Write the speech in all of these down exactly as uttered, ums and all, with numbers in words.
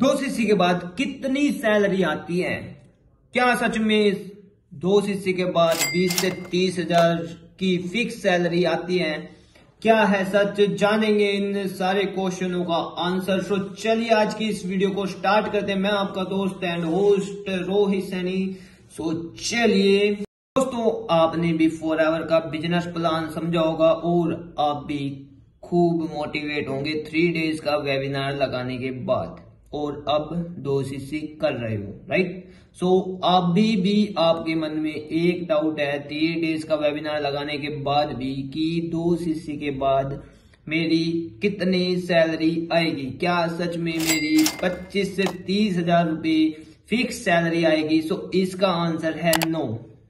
दो सीसी के बाद कितनी सैलरी आती है? क्या सच में दो सीसी के बाद बीस से तीस हजार की फिक्स सैलरी आती है? क्या है सच? जानेंगे इन सारे क्वेश्चनों का आंसर। सो चलिए आज की इस वीडियो को स्टार्ट करते हैं। मैं आपका दोस्त and host Rohit Saini. So चलिए दोस्तों, आपने भी फोर आवर का बिजनेस प्लान समझा होगा और आप भी खूब मोटिवेट होंगे थ्री डेज का वेबिनार लगाने के बाद, और अब दो सीसी कर रहे हो, राइट? सो अभी भी आपके मन में एक डाउट है थ्री डेज का वेबिनार लगाने के बाद भी कि दो सीसी के बाद मेरी कितनी सैलरी आएगी? क्या सच में मेरी पच्चीस से तीस हजार रुपए फिक्स सैलरी आएगी? सो इसका आंसर है नो,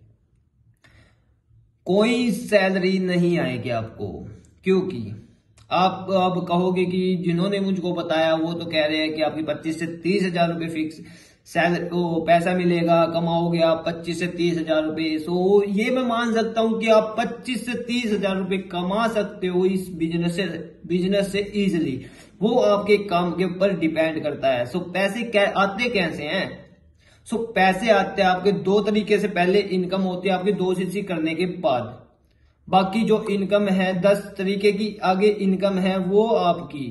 कोई सैलरी नहीं आएगी आपको। क्योंकि आप अब कहोगे कि जिन्होंने मुझको बताया वो तो कह रहे हैं कि आपकी पच्चीस से तीस हजार रुपए फिक्स सैलरी को पैसा मिलेगा, कमाओगे आप पच्चीस से तीस हजार रुपए। सो ये मैं मान सकता हूं कि आप पच्चीस से तीस हजार रुपए कमा सकते हो इस बिजनेस से बिजनेस से इजिली। वो आपके काम के ऊपर डिपेंड करता है। सो पैसे क्या आते कैसे हैं? सो पैसे आते हैं आपके दो तरीके से। पहले इनकम होती है आपकी दो सीसी करने के बाद। बाकी जो इनकम है दस तरीके की आगे इनकम है वो आपकी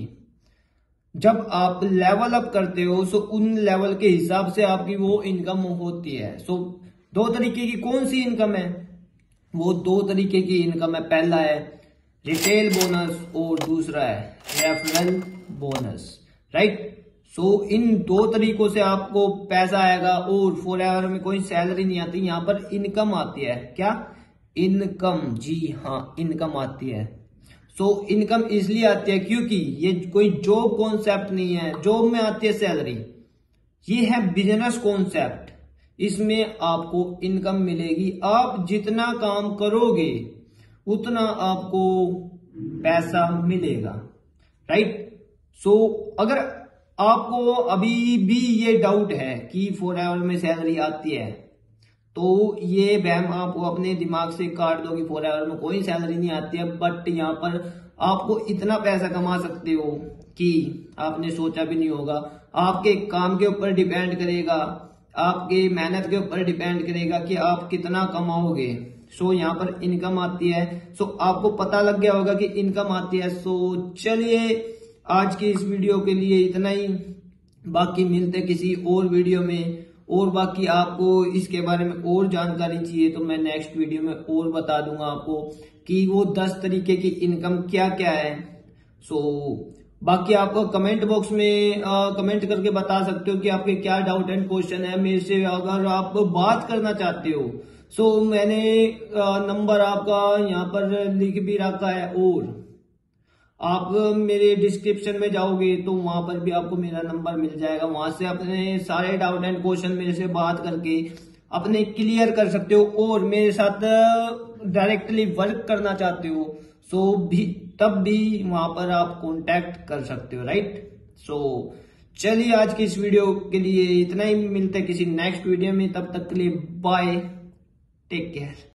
जब आप लेवल अप करते हो। सो उन लेवल के हिसाब से आपकी वो इनकम होती है। सो दो तरीके की कौन सी इनकम है? वो दो तरीके की इनकम है। पहला है रिटेल बोनस और दूसरा है रेफरल बोनस, राइट? सो इन दो तरीकों से आपको पैसा आएगा और फोर एवर में कोई सैलरी नहीं आती, यहाँ पर इनकम आती है। क्या? इनकम, जी हाँ, इनकम आती है। सो so, इनकम इसलिए आती है क्योंकि ये कोई जॉब कॉन्सेप्ट नहीं है। जॉब में आती है सैलरी, ये है बिजनेस कॉन्सेप्ट। इसमें आपको इनकम मिलेगी। आप जितना काम करोगे उतना आपको पैसा मिलेगा, राइट? सो so, अगर आपको अभी भी ये डाउट है कि फोर आवर में सैलरी आती है तो ये वहम आप अपने दिमाग से काट दो कि फोर आवर में कोई सैलरी नहीं आती है। बट यहाँ पर आपको इतना पैसा कमा सकते हो कि आपने सोचा भी नहीं होगा। आपके काम के ऊपर डिपेंड करेगा, आपके मेहनत के ऊपर डिपेंड करेगा कि आप कितना कमाओगे। सो यहाँ पर इनकम आती है। सो आपको पता लग गया होगा कि इनकम आती है। सो चलिए आज की इस वीडियो के लिए इतना ही। बाकी मिलते किसी और वीडियो में, और बाकी आपको इसके बारे में और जानकारी चाहिए तो मैं नेक्स्ट वीडियो में और बता दूंगा आपको कि वो दस तरीके की इनकम क्या क्या है। सो बाकी आप कमेंट बॉक्स में आ, कमेंट करके बता सकते हो कि आपके क्या डाउट एंड क्वेश्चन है मेरे से। अगर आप बात करना चाहते हो सो मैंने आ, नंबर आपका यहाँ पर लिख भी रखा है, और आप मेरे डिस्क्रिप्शन में जाओगे तो वहां पर भी आपको मेरा नंबर मिल जाएगा। वहां से अपने सारे डाउट एंड क्वेश्चन मेरे से बात करके अपने क्लियर कर सकते हो, और मेरे साथ डायरेक्टली वर्क करना चाहते हो सो भी तब भी वहां पर आप कांटेक्ट कर सकते हो, राइट? सो चलिए आज की इस वीडियो के लिए इतना ही। मिलते हैं किसी नेक्स्ट वीडियो में, तब तक के लिए बाय, टेक केयर।